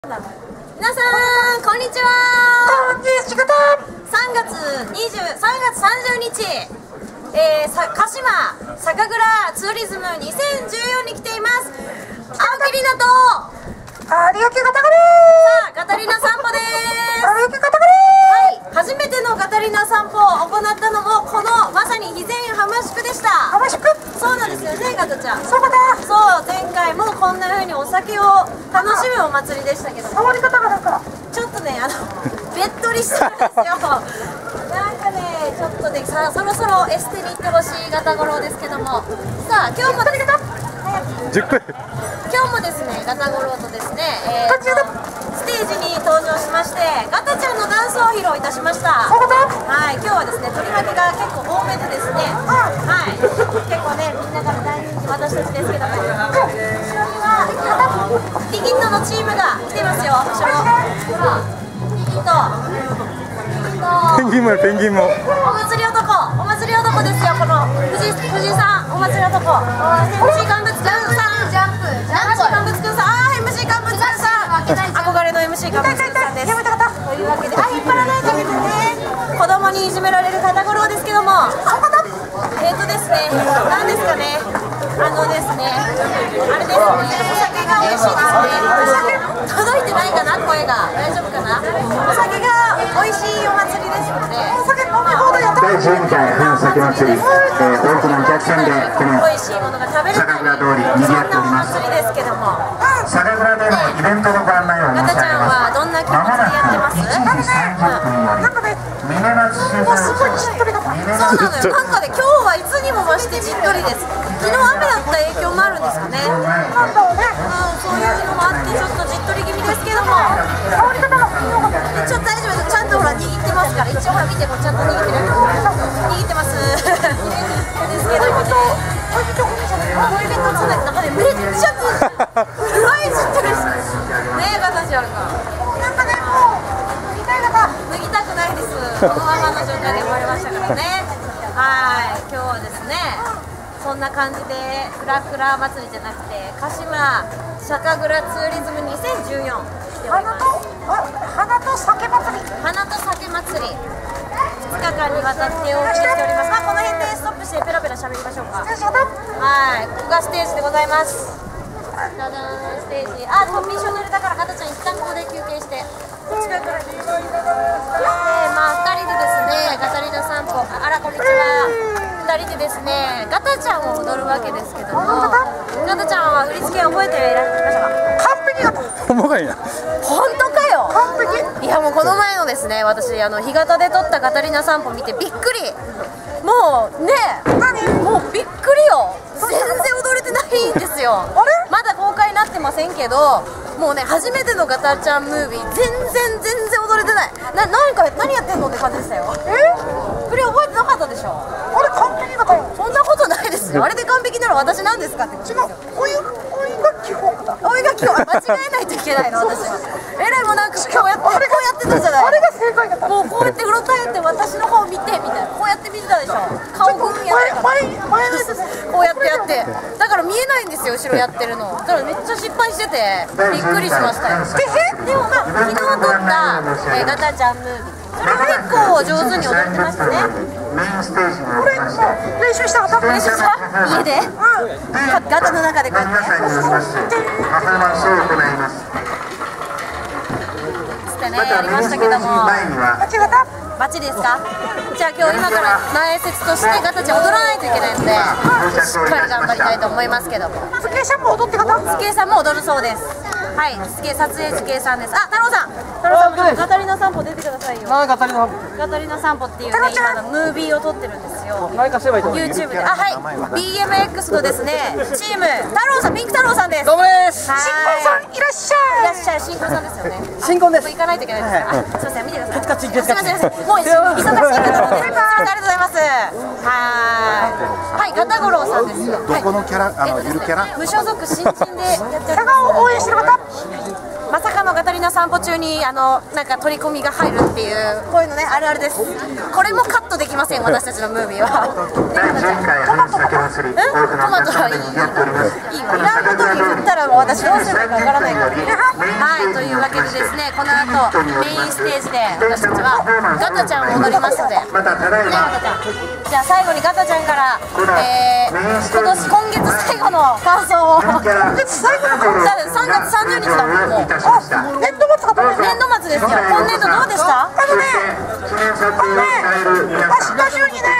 皆さんこんにちは。3月30日、鹿島酒蔵ツーリズム2014に来ています。青木里奈と有明ガタガガタリナ散歩です。 有明ガタガはい、初めてのガタリナ散歩を行ったのもこのまさに肥前浜宿でした。 浜宿。 そうなんですよね、ガタちゃん。 そうだ。 そう、前回もこんな風にお酒を楽しむお祭りでしたけど、 触り方がなんかちょっとね、べっとりしてるんですよ。なんかね、ちょっとね、そろそろエステに行ってほしいガタゴロウですけども、さあ今日もですね、ガタゴロウとですね、ステージに登場しまして、ガタちゃんのダンスを披露いたしました。はい、今日はですね、取り分けが結構多めでですね、はい、結構ね、みんなから大人気私たちですけども、後ろにはリギットのチームが来てますよ。後ろ、ほら、リギット。 ペンギンもペンギンも。 お祭り男ですよ。この藤井さん、お祭り男。MC 乾物くんさん、MC 乾物くんさん、MC 乾物くんさん、憧れの MC 乾物くんさんです。というわけで、引っ張らないでね。子供にいじめられるガタゴロウですけども、ですね、なんですかね、ですね、あれですね、お酒が美味しいですね。届いてないかな、声が。大丈夫かな。お酒が美味しいお祭りですので。 第12回花咲祭り、多くのお客さんでこの美味しいものが食べれる酒蔵通り賑わっております。 そんなお祭りですけども、 酒蔵でのイベントのご案内を申し上げます。 ガタちゃんはどんな気持ちでやってます？ 1時30分より峰松酒造そうなのよ。なんかね、今日はいつにも増してじっとりです。昨日雨だった影響もあるんですかね。そういうのもあってちょっとじっとり気味ですけども、ちょっと大丈夫です。ちゃんとほら握ってますから。一応ほら見て、もちゃんと握ってる。握ってます。ですけどもね。恋人つないなんかね、めっちゃすごいじっとりしてるねえ、ガタちゃんが。 なんかね、もう脱ぎたくないです。このままの状態で生まれましたからね。はい、今日はですね、そんな感じでフラフラ祭りじゃなくて鹿島酒蔵ツーリズム2014来ております。 花と酒祭り。 花と酒祭り2日間にわたってお送りしております。この辺でストップしてペラペラ喋りましょうか。はい、ここがステージでございます。ダダーン、ステージ。でもミッション濡れたからガタちゃん一旦ここで休憩して、こっちから2人でですね、ガタリナ散歩、あらこんにちは。2人でですね、ガタちゃんを踊るわけですけども、ガタちゃんは振り付け覚えていらっしゃいましたか？ 完璧だった。 ほんまかいな。 本当かよ。 完璧。 いや、もうこの前のですね、私干潟で撮ったガタリナ散歩見てびっくり。もうね、もうびっくりよ。全然踊れてないんですよ。まだ公開になってませんけど、もうね、初めてのガタちゃんムービー、全然踊れてない。何やってんのって感じでしたよ。振り覚えてなかったでしょ。 あれ完璧だったよ。 そんなことないですよ。あれで完璧なら私なんですかってことですよ。 おいが基本だ。 おいが基本、間違えないといけないの、私は。えらいもうなんかこうやってたじゃない。 あれが正解だった。 もうこうやってうろたえて私の方見てみたいな、こうやって見てたでしょ。顔グンやってた。こうやってだから見えないんですよ、後ろやってるの。だからめっちゃ失敗しててびっくりしましたよ。でも昨日撮ったガタちゃんムービー、それは結構上手に踊ってましたね。 メインステージにおりまして練習した練習した家でガタの中でこうやって皆さんによりましてパフォーマンスを行います。 つってね、 またやりまメインステージしたけども、 前にはバッチリですか？じゃあ今日今から前説としてガタちゃん踊らないといけないので、しっかり頑張りたいと思いますけども。 スケさんも踊って方。 スケさんも踊るそうです。はい、撮影スケさんです。太郎さんもガタリナ散歩出てくださいよ。ガタリナ散歩っていうね、今のムービーを撮ってるんですよ。YouTube で。はい、BMX のですね、チーム太郎さん、ピンク太郎さんです。 どうもです。 新婚さんいらっしゃい。 新婚さんですよね。 新婚です。 もう行かないといけないですから。すみません、見てください。 カチカチすみません、もう忙しい方なので、ありがとうございます。はい、ガタゴロウさんですよ。 どこのキャラ、ゆるキャラ？ 無所属新人でやってる。 佐賀を応援してる方。 まさかのガカタリナ散歩中になんか取り込みが入るっていうこういうのねあるあるです。これもカットできません私たちのムービーは。トマトはいいいわ。いらんことに振ったら私どうすればいいかわからないから。はいというわけでですねこの後メインステージで私たちはガタちゃんを踊りますので、ね、ガタちゃんじゃあ最後にガタちゃんから今月最後の感想を今月最後の3月30日だもん。もう年度末かと思う。年度末ですよ。今年度どうでした？ 明日中にね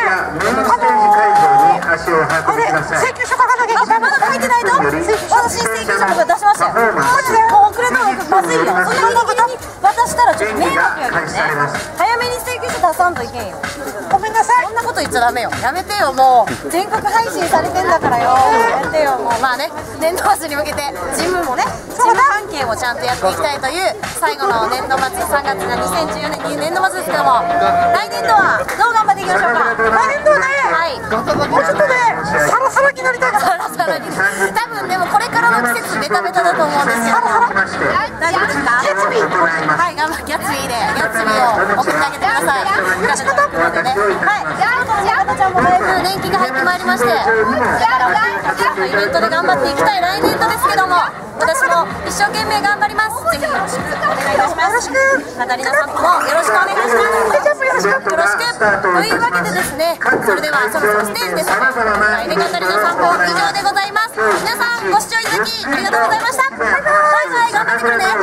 請求書書かなきゃいけない。 まだ書いてないと？私請求書僕出しましたよ。マジでもう遅れたらまずいよ。そんなに渡したらちょっと迷惑やけどね。早めに請求書出さんといけんよ。 ごめんなさい。 そんなこと言っちゃダメよ。やめてよもう。全国配信されてんだからよ。やめてよもう。まあね年度末に向けて事務もね事務関係もちゃんとやっていきたいという最後の年度末3月が2014年年度末ですけども、来年度はどう頑張っていきましょうか。 来年度はね、 はい、 もうちょっとねサラサラになりたいから。 サラサラに多分でもこれからの季節ベタベタだと思うんですけども大丈夫ですか？ ギャツビーはい頑張ってギャツビーでギャツビーを送ってあげてください。ガタちゃんもねはいガタちゃんもだいぶ年季が入ってまいりまして、これからはイベントで頑張っていきたい来年度ですけども、私も一生懸命頑張ります。ぜひよろしくお願いいたします。カタリナさんもよろしくお願いします。よろしくというわけでですね、それではそろそろステージです。エレカタリナ散歩以上でございます。皆さんご視聴いただきありがとうございました。バイバイ頑張ってくるね。